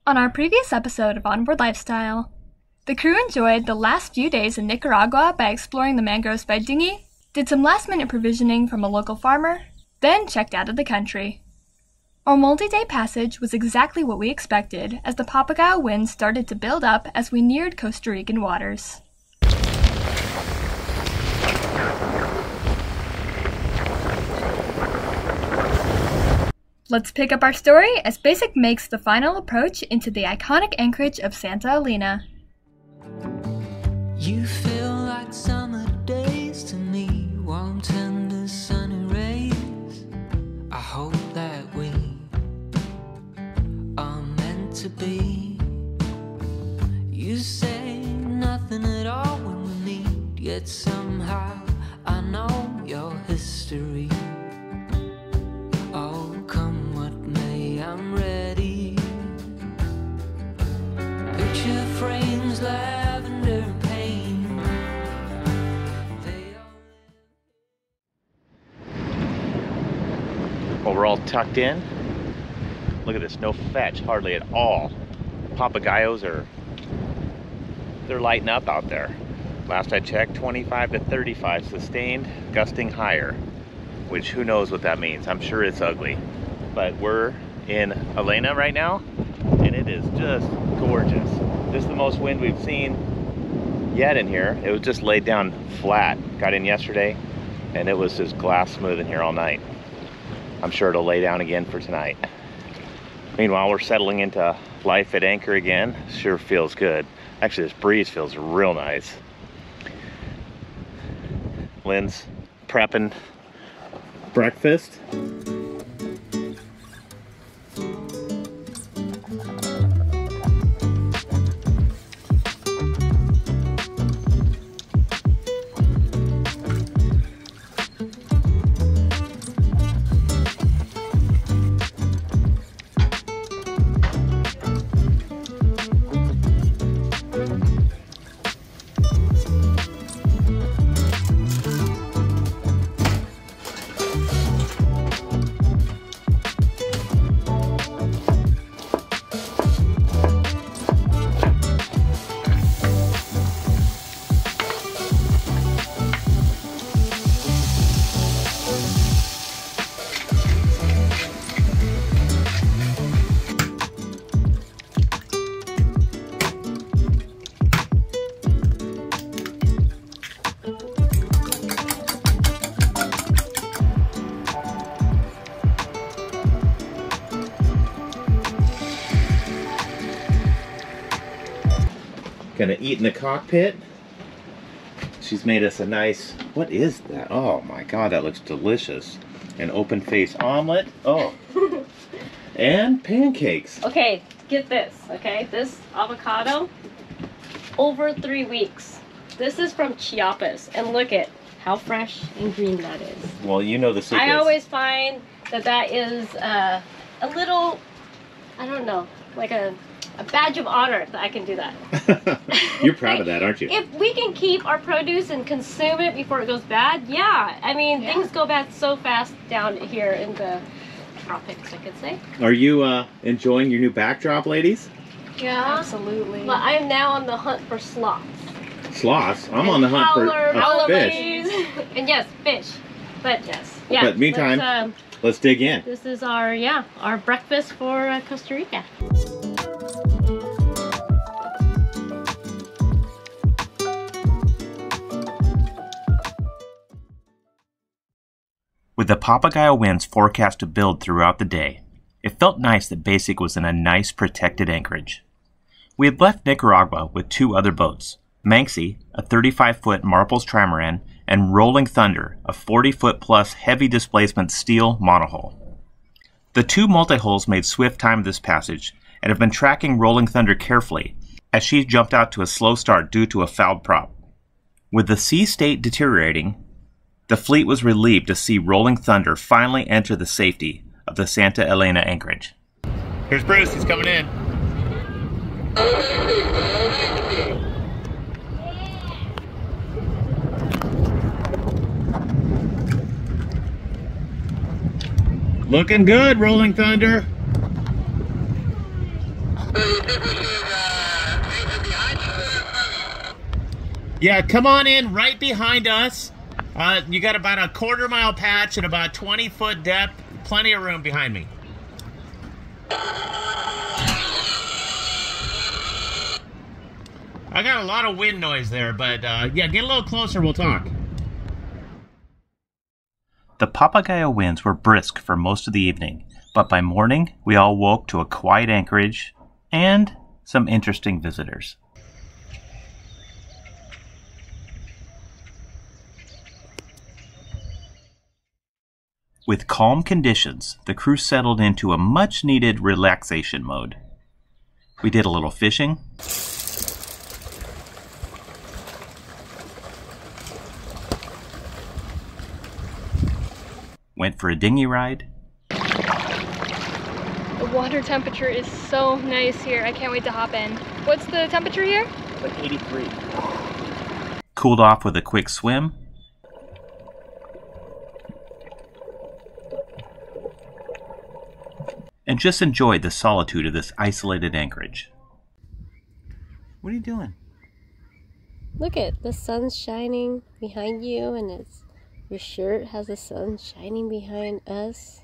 On our previous episode of Onboard Lifestyle, the crew enjoyed the last few days in Nicaragua by exploring the mangroves by dinghy, did some last-minute provisioning from a local farmer, then checked out of the country. Our multi-day passage was exactly what we expected as the Papagayo winds started to build up as we neared Costa Rican waters. Let's pick up our story as Basic makes the final approach into the iconic anchorage of Santa Elena. You feel like summer days to me, warm tender sunny rays. I hope that we are meant to be. You say nothing at all when we meet, yet somehow I know your history. Oh, come what may, I'm ready. Picture frames, lavender and pain. Well, we're all tucked in. Look at this, no fetch hardly at all. Papagayos they're lighting up out there. Last I checked, 25 to 35 sustained, gusting higher. Which who knows what that means. I'm sure it's ugly. But we're in Elena right now, and it is just gorgeous. This is the most wind we've seen yet in here. It was just laid down flat. Got in yesterday, and it was just glass smooth in here all night. I'm sure it'll lay down again for tonight. Meanwhile, we're settling into life at anchor again. Sure feels good. Actually, this breeze feels real nice. Lynn's prepping breakfast. Gonna eat in the cockpit. She's made us a nice, what is that? Oh my God, that looks delicious. An open face omelet. Oh. And pancakes. Okay, get this, okay? This avocado, over 3 weeks. This is from Chiapas, and look at how fresh and green that is. Well, you know the secrets. I always find that is a little, I don't know, like a badge of honor that I can do that. You're proud of that, aren't you? If we can keep our produce and consume it before it goes bad, yeah. I mean, things go bad so fast down here in the tropics, I could say. Are you enjoying your new backdrop, ladies? Yeah. Absolutely. Well, I am now on the hunt for sloths. Sloths? I'm on the hunt for fish. And yes, fish. But yes. Yeah. But meantime, let's dig in. This is our breakfast for Costa Rica. With the Papagayo winds forecast to build throughout the day, it felt nice that Basic was in a nice protected anchorage. We had left Nicaragua with 2 other boats, Manxie, a 35-foot Marples trimaran, and Rolling Thunder, a 40-foot plus heavy displacement steel monohull. The 2 multi-hulls made swift time of this passage and have been tracking Rolling Thunder carefully as she jumped out to a slow start due to a fouled prop. With the sea state deteriorating, the fleet was relieved to see Rolling Thunder finally enter the safety of the Santa Elena anchorage. Here's Bruce, he's coming in. Looking good, Rolling Thunder. Yeah, come on in right behind us. You got about a quarter-mile patch and about 20-foot depth. Plenty of room behind me. I got a lot of wind noise there, but yeah, get a little closer, we'll talk. The Papagayo winds were brisk for most of the evening, but by morning we all woke to a quiet anchorage and some interesting visitors. With calm conditions, the crew settled into a much-needed relaxation mode. We did a little fishing, went for a dinghy ride. The water temperature is so nice here. I can't wait to hop in. What's the temperature here? Like 83. Cooled off with a quick swim. And just enjoyed the solitude of this isolated anchorage. What are you doing? Look at the sun's shining behind you, and your shirt has the sun shining behind us.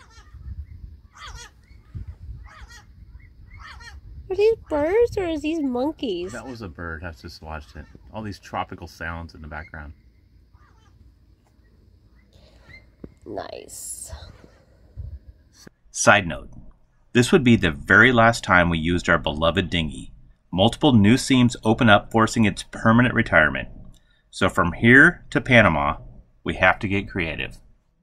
Are these birds or is these monkeys? That was a bird. I just watched it. All these tropical sounds in the background. Nice. Side note, this would be the very last time we used our beloved dinghy. Multiple new seams open up, forcing its permanent retirement. So from here to Panama, we have to get creative.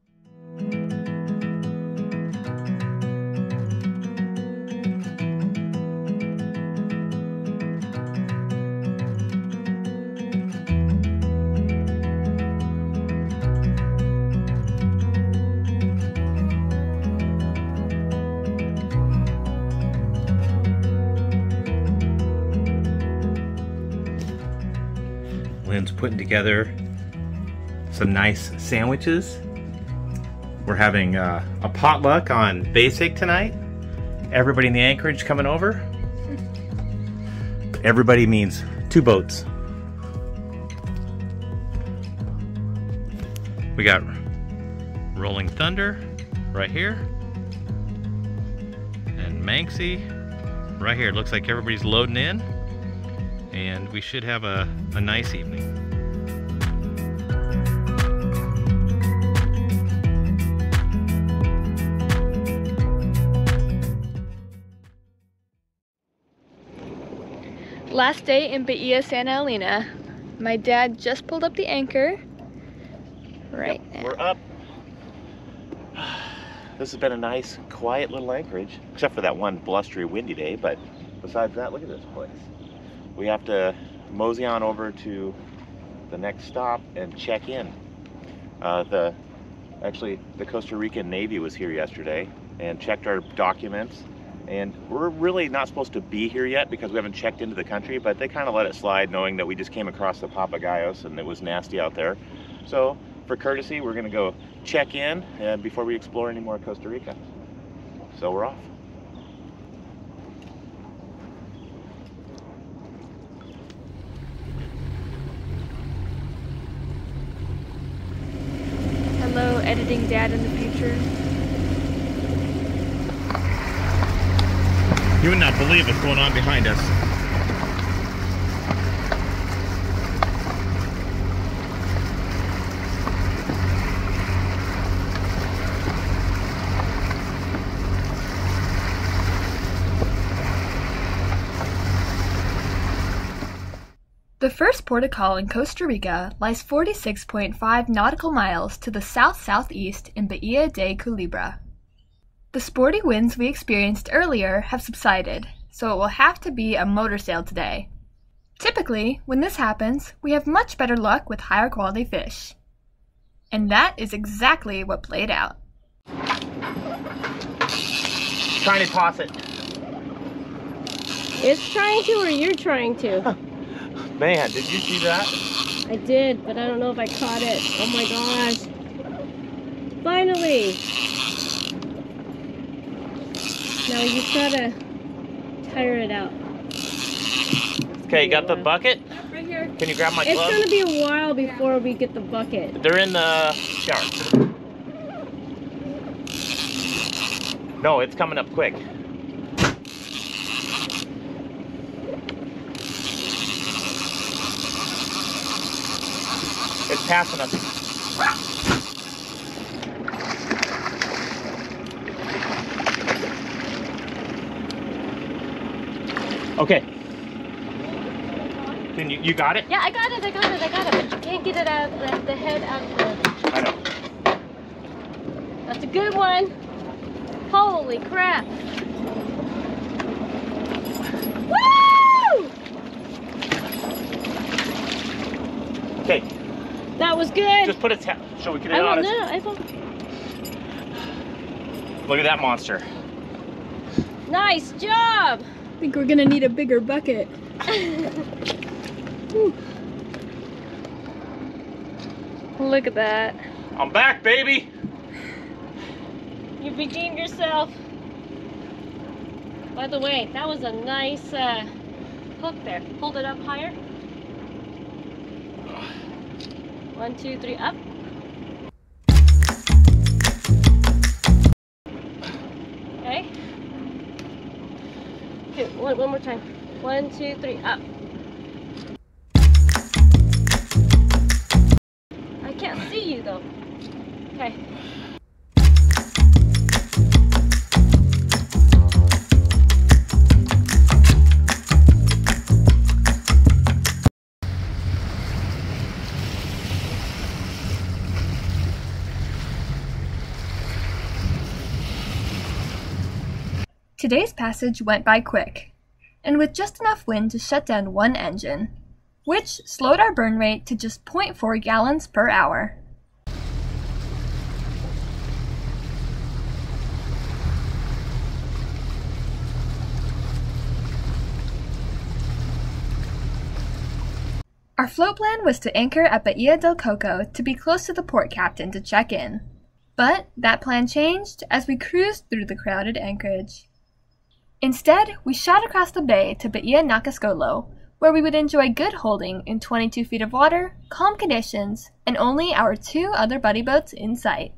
Lynn's putting together some nice sandwiches. We're having a potluck on Basic tonight. Everybody in the anchorage coming over. Everybody means 2 boats. We got Rolling Thunder right here. And Manxie right here. It looks like everybody's loading in. And we should have a nice evening. Last day in Bahia Santa Elena. My dad just pulled up the anchor right now. We're up. This has been a nice, quiet little anchorage, except for that one blustery, windy day, but besides that, look at this place. We have to mosey on over to the next stop and check in. Actually, the Costa Rican Navy was here yesterday and checked our documents, and we're really not supposed to be here yet because we haven't checked into the country, but they kind of let it slide knowing that we just came across the Papagayos and it was nasty out there. So for courtesy, we're gonna go check in before we explore any more Costa Rica. So we're off. Hello, editing dad in the future. You would not believe what's going on behind us. The first port of call in Costa Rica lies 46.5 nautical miles to the south-southeast in Bahia de Culebra. The sporty winds we experienced earlier have subsided, so it will have to be a motor sail today. Typically, when this happens, we have much better luck with higher quality fish. And that is exactly what played out. Trying to toss it. It's trying to, or you're trying to? Man, did you see that? I did, but I don't know if I caught it. Oh my gosh. Finally. Now you just gotta tire it out. Okay, you got the bucket? Right here. Can you grab my It's glove? gonna be a while before we get the bucket. They're in the shower. No, it's coming up quick. It's passing us. Okay. Can you got it? Yeah, I got it. But you can't get it out, the head out of the... I know. That's a good one. Holy crap. Woo! Okay. That was good. Just put its head. So we can I get on don't it. know. I don't... Look at that monster. Nice job. I think we're gonna need a bigger bucket. Look at that. I'm back, baby. You redeemed yourself. By the way, that was a nice hook there. Hold it up higher. 1, 2, 3, up. Okay. Okay, one more time. 1, 2, 3, up. I can't see you though. Okay. Today's passage went by quick, and with just enough wind to shut down one engine, which slowed our burn rate to just 0.4 gallons per hour. Our float plan was to anchor at Bahia del Coco to be close to the port captain to check in, but that plan changed as we cruised through the crowded anchorage. Instead, we shot across the bay to Bahia Nacascolo, where we would enjoy good holding in 22 feet of water, calm conditions, and only our 2 other buddy boats in sight.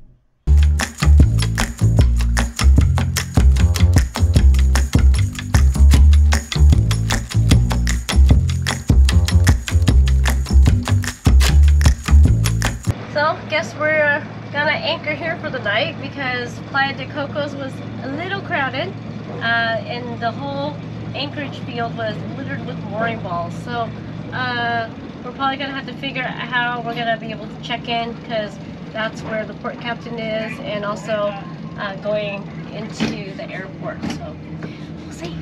So, guess we're gonna anchor here for the night because Playa de Cocos was a little crowded. And the whole anchorage field was littered with mooring balls. So we're probably gonna have to figure out how we're gonna be able to check in because that's where the port captain is, and also going into the airport. So we'll see.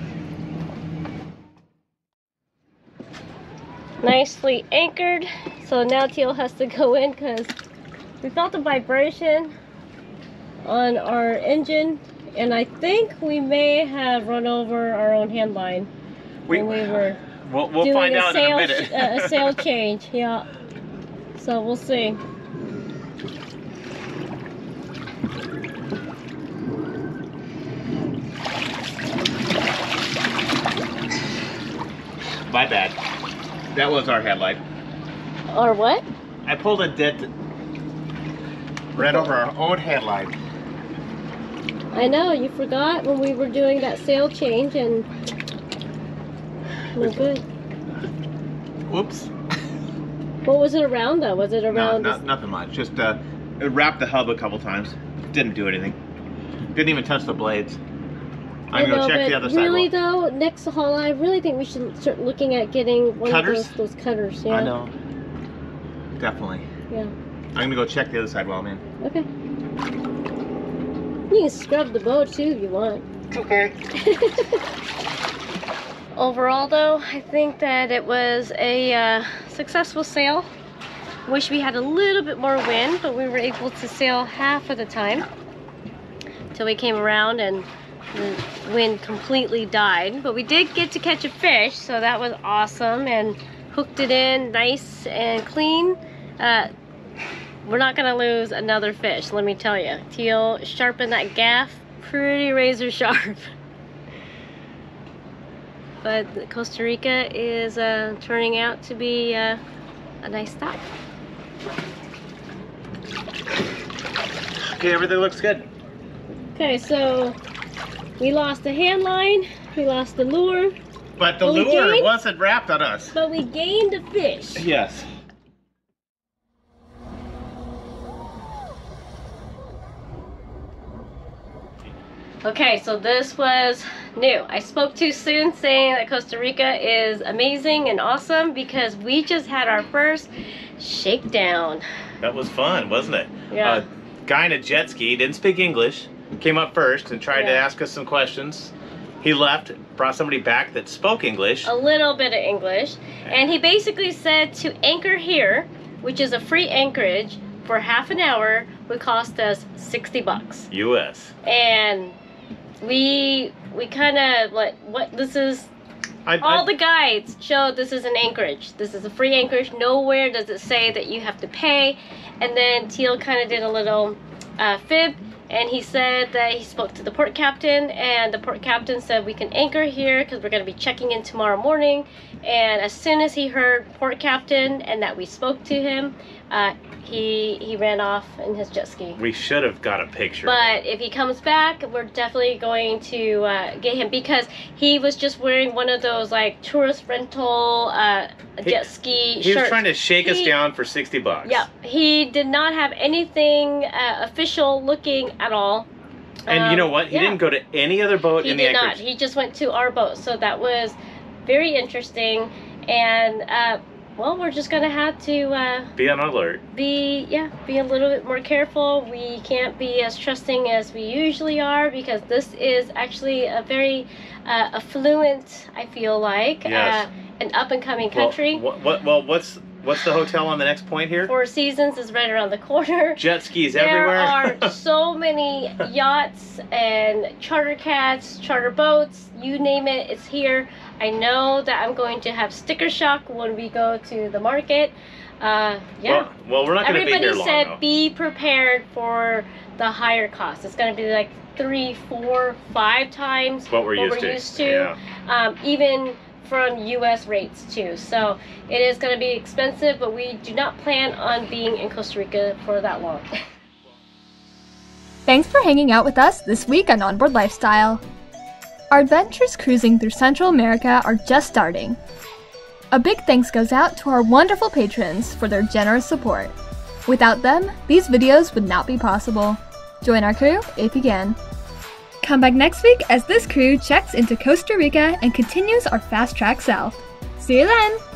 Nicely anchored. So now Teal has to go in because we felt a vibration on our engine. And I think we may have run over our own hand line when we were We'll doing find out in a minute. a sail change. Yeah. So we'll see. My bad. That was our headlight. Or what? I pulled a dent right over our own headlight. I know, you forgot when we were doing that sail change and we're good. Whoops. What was it around though? Was it around? No, nothing much. Just it wrapped the hub a couple times. Didn't do anything. Didn't even touch the blades. I'm gonna check the other side. Really though, next haul, I really think we should start looking at getting one cutters? of those cutters. Yeah. I know. Definitely. Yeah. I'm gonna go check the other side while I'm in. Okay. You can scrub the boat too if you want. Okay. Overall though, I think that it was a successful sail. Wish we had a little bit more wind, but we were able to sail half of the time till we came around and the wind completely died. But we did get to catch a fish, so that was awesome, and hooked it in nice and clean. We're not gonna lose another fish, let me tell you. Teal sharpened that gaff pretty razor sharp. but Costa Rica is turning out to be a nice stop. Okay, everything looks good. Okay, so we lost the hand line, we lost the lure. But the lure wasn't wrapped on us. But we gained a fish. Yes. Okay, so this was new. I spoke too soon saying that Costa Rica is amazing and awesome because we just had our first shakedown. That was fun, wasn't it? Yeah. Guy in a jet ski, didn't speak English, came up first and tried to ask us some questions. He left, brought somebody back that spoke English. A little bit of English. And he basically said to anchor here, which is a free anchorage, for half an hour would cost us $60 US. And we kind of like, what this is, all the guides show this is an anchorage. This is a free anchorage. Nowhere does it say that you have to pay. And then Teal kind of did a little fib, and he said that he spoke to the port captain, and the port captain said we can anchor here because we're going to be checking in tomorrow morning. And as soon as he heard port captain and that we spoke to him, he ran off in his jet ski. We should have got a picture. But if he comes back, we're definitely going to get him because he was just wearing one of those like tourist rental jet ski shirts. He was trying to shake us down for $60. Yeah, he did not have anything official looking at all. And you know what? He didn't go to any other boat in the anchorage. He did not. He just went to our boat. So that was very interesting. And well, we're just gonna have to be on alert. Be a little bit more careful. We can't be as trusting as we usually are because this is actually a very affluent, I feel like, yes. An up-and-coming country. Well, what's the hotel on the next point here? Four Seasons is right around the corner. Jet skis everywhere. There are so many yachts and charter cats, charter boats, you name it, it's here. I know that I'm going to have sticker shock when we go to the market. Yeah. Well, we're not going to be here long. Everybody said be prepared for the higher cost. It's going to be like 3, 4, 5 times what we're used to. Yeah. Even from US rates too. So it is going to be expensive, but we do not plan on being in Costa Rica for that long. Thanks for hanging out with us this week on Onboard Lifestyle. Our adventures cruising through Central America are just starting. A big thanks goes out to our wonderful patrons for their generous support. Without them, these videos would not be possible. Join our crew if you can. Come back next week as this crew checks into Costa Rica and continues our fast track south. See you then!